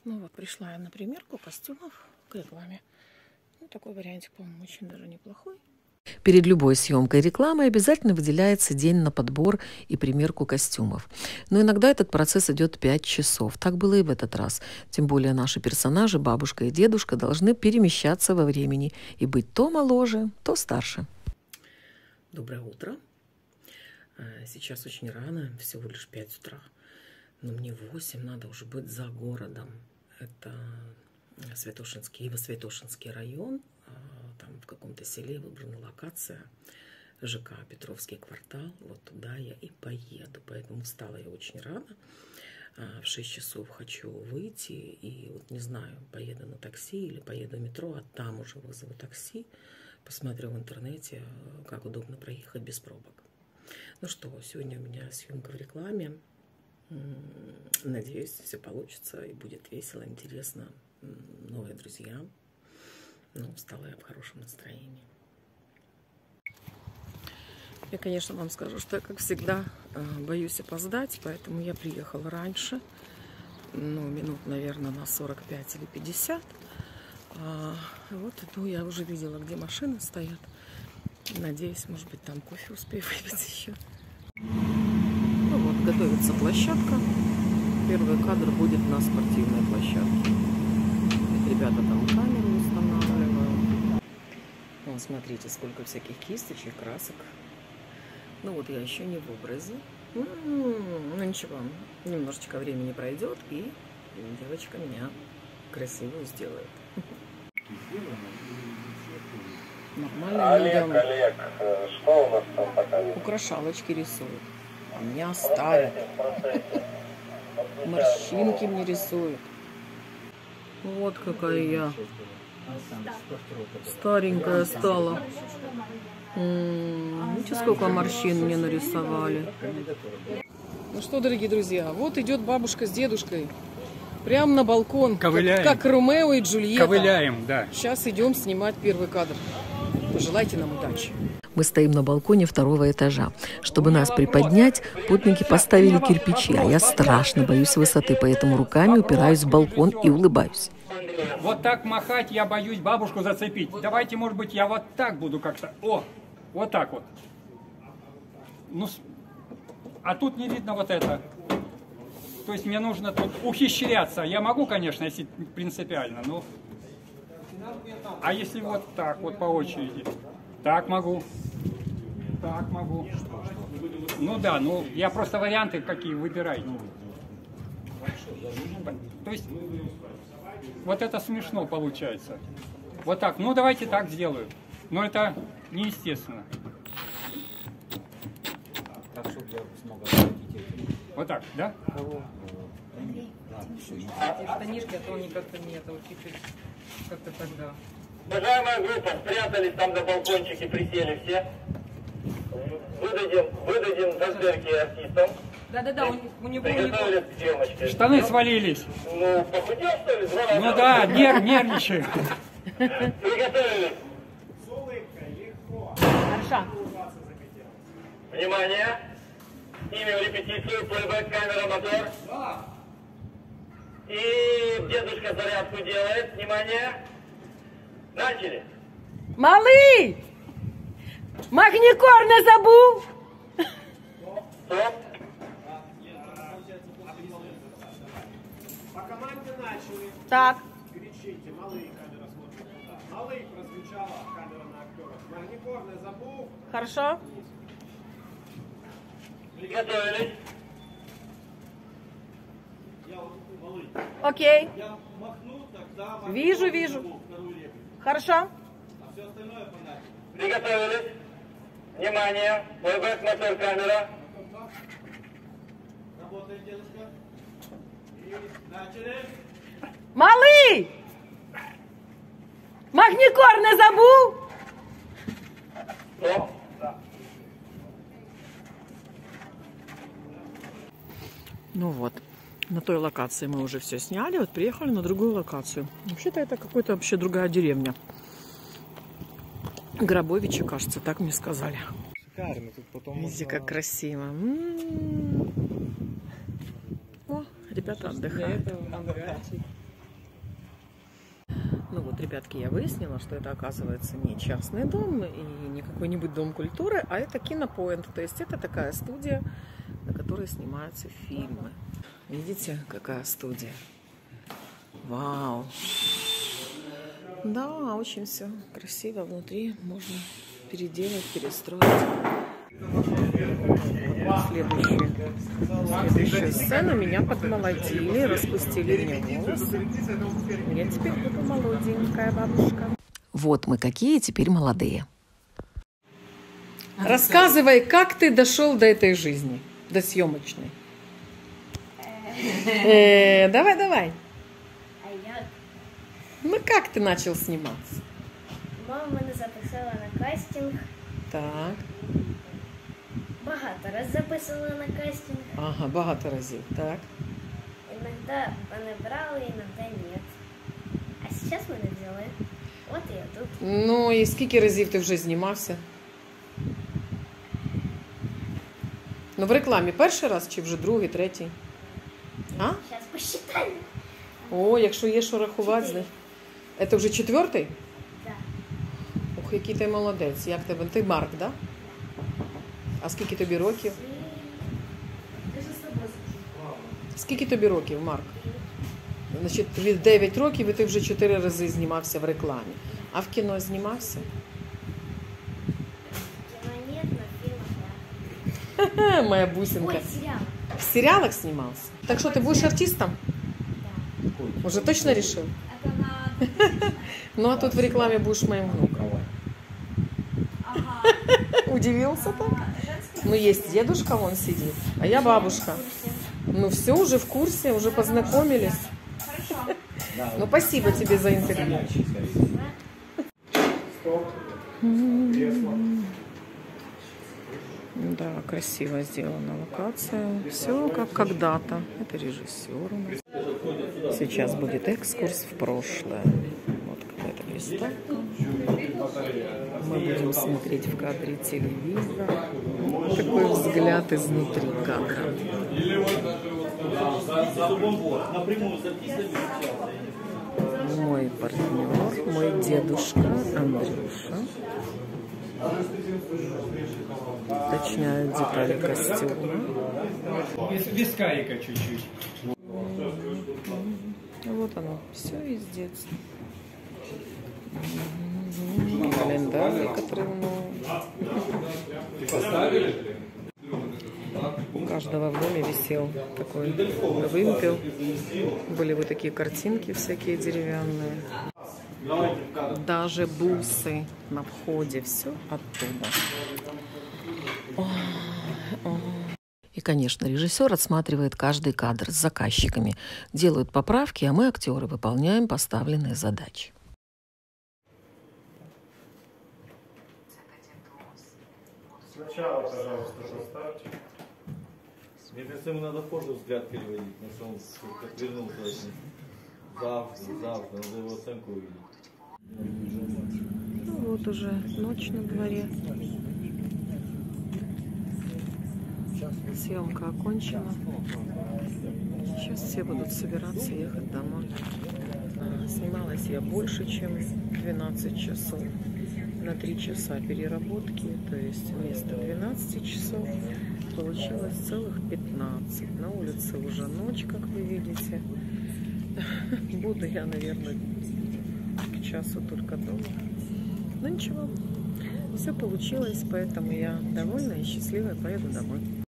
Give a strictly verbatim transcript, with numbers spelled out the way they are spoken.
Ну вот, пришла я на примерку костюмов к рекламе. Ну, такой вариантик, по-моему, очень даже неплохой. Перед любой съемкой рекламы обязательно выделяется день на подбор и примерку костюмов. Но иногда этот процесс идет пять часов. Так было и в этот раз. Тем более наши персонажи, бабушка и дедушка, должны перемещаться во времени и быть то моложе, то старше. Доброе утро. Сейчас очень рано, всего лишь пять утра. Но мне в восемь надо уже быть за городом. Это Святошинский, Иво-Святошинский район. Там в каком-то селе выбрана локация ЖК Петровский квартал. Вот туда я и поеду. Поэтому встала я очень рано. В шесть часов хочу выйти. И вот не знаю, поеду на такси или поеду в метро, а там уже вызову такси. Посмотрю в интернете, как удобно проехать без пробок. Ну что, сегодня у меня съемка в рекламе. Надеюсь, все получится и будет весело, интересно. Новые друзья. Ну, встала я в хорошем настроении. Я, конечно, вам скажу, что я, как всегда, боюсь опоздать, поэтому я приехала раньше. Ну, минут, наверное, на сорок пять или пятьдесят. А, вот, ну, я уже видела, где машины стоят. Надеюсь, может быть, там кофе успею выпить еще. Ну вот, готовится площадка. Первый кадр будет на спортивной площадке. Ребята там камеру устанавливают. Вон, смотрите, сколько всяких кисточек, красок. Ну вот я еще не в образе. Ну ничего, немножечко времени пройдет, и девочка меня красивую сделает. Нормально людям. Олег, Олег, что у нас там пока? Украшалочки рисуют. Меня ставят. Морщинки мне рисуют. Вот какая я старенькая стала. Видите, сколько морщин мне нарисовали. Ну что, дорогие друзья, вот идет бабушка с дедушкой. Прямо на балкон. Ковыляем. Как, как Ромео и Джульетта. Ковыляем, да. Сейчас идем снимать первый кадр. Пожелайте нам удачи. Мы стоим на балконе второго этажа. Чтобы нас приподнять, путники поставили кирпичи, а я страшно боюсь высоты, поэтому руками упираюсь в балкон и улыбаюсь. Вот так махать я боюсь бабушку зацепить. Давайте, может быть, я вот так буду как-то. О, вот так вот. Ну, а тут не видно вот это. То есть мне нужно тут ухищряться. Я могу, конечно, если принципиально, но... А если вот так вот по очереди? Так могу. Так могу. Ну да, ну я просто варианты какие выбираю. То есть вот это смешно получается. Вот так. Ну давайте так сделаю. Но это неестественно. Так, чтобы я смог ответить. Вот так, да? Штанишки, а то они как-то нет, а вот чуть-чуть как-то тогда. Уважаемая группа, спрятались там на балкончике, присели все. Выдадим, выдадим зажигалки артистам. Да-да-да, у, у него... Приготовились к съемочке. Штаны свалились. Ну, похудел, что ли? Два раза. Ну да, нер, нервничаю. Приготовились. Хорошо. Внимание. Имя в репетицию, плейбэк, камера, мотор. И дедушка зарядку делает. Внимание. Начали. Малий! Магнікор не забув! Стоп. По команде начали. Так. Кричите, малый, камера смотрит. Малый прозвучала, камера на актеров. Магнікор не забув. Хорошо. Приготовились. Я вот малый. Окей. Я махну, тогда Магнікор Вижу, не вижу. забув вторую реплику. Хорошо. А все остальное понятно. Приготовились. Внимание. Плейбэк, мотор, камера. Работает дедушка. И начали. Малий! Магнікор не забув? Стоп. Ну вот, на той локации мы уже все сняли, вот приехали на другую локацию. Вообще-то это какая-то вообще другая деревня. Грабовичи, кажется, так мне сказали. Шикарно, тут потом... Видите, как красиво. М-м-м. О, ребята отдыхают. ребятки, я выяснила, что это, оказывается, не частный дом и не какой-нибудь дом культуры, а это кинопоинт. То есть это такая студия, на которой снимаются фильмы. Видите, какая студия? Вау! Да, очень все красиво внутри. Можно переделать, перестроить. Следующая, следующая сцена. Меня подмолодили, распустили мне волосы. Я теперь буду молоденькая бабушка. Вот мы какие теперь молодые. Рассказывай, как ты дошел до этой жизни, до съемочной. Э, давай, давай. А я... Ну как ты начал сниматься? Мама мене записала на кастинг. Так. Багато раз записувала на кастинг. Ага, багато разів. Так. Иногда мене брали, иногда нет. А сейчас мене взяли. Вот и я тут. Ну і скільки разів ти вже знімався? Ну в рекламі перший раз чи вже другий, третій? А? Сейчас посчитаю. О, якщо є що рахувати, значить. Це вже четвертий? Да. Ох, який ти молодець. Як тебе? Ти Марк, так? Да? А скільки тобі років? Скільки тобі років, Марк? Значить, тобі дев'ять років і ти вже чотири рази знімався в рекламі. А в кіно знімався? Кино нет, но фильмах да. Ха-ха, моя бусинка. Ой, сериал. В сериалах знімався? Так що, ти будеш артистом? Да. Уже точно решил? Это на... Ну, а тут в рекламе будешь моим внуком. Ага. Удивился так? Ну, есть дедушка, вон сидит, а я бабушка. Ну, все, уже в курсе, уже познакомились. Ну, спасибо тебе за интервью. Да, красиво сделана локация. Все как когда-то. Это режиссер у нас. Сейчас будет экскурс в прошлое. Вот какая-то приставка. Мы будем смотреть в кадре телевизор. Такой взгляд изнутри кадра. Мой партнер, мой дедушка Андрюша. Уточняют детали костюма. Вискарика чуть-чуть. Вот оно, все из детства. Календарь, который у каждого в доме висел такой вымпел. Были вот такие картинки всякие деревянные. Даже бусы на входе. Все оттуда. И, конечно, режиссер отсматривает каждый кадр с заказчиками, делают поправки, а мы, актеры, выполняем поставленные задачи. Сначала, пожалуйста, поставьте. Мне кажется, ему надо позже взгляд переводить, потому что он отвернулся от них. Завтра, завтра, надо его оценку увидеть. Ну вот уже ночь на дворе. Съемка окончена. Сейчас все будут собираться ехать домой. Снималась я больше, чем двенадцать часов. На три часа переработки, то есть вместо двенадцати часов получилось целых пятнадцать. На улице уже ночь, как вы видите. Буду я, наверное, к часу только дома. Но ничего, все получилось, поэтому я довольна и счастливая, поеду домой.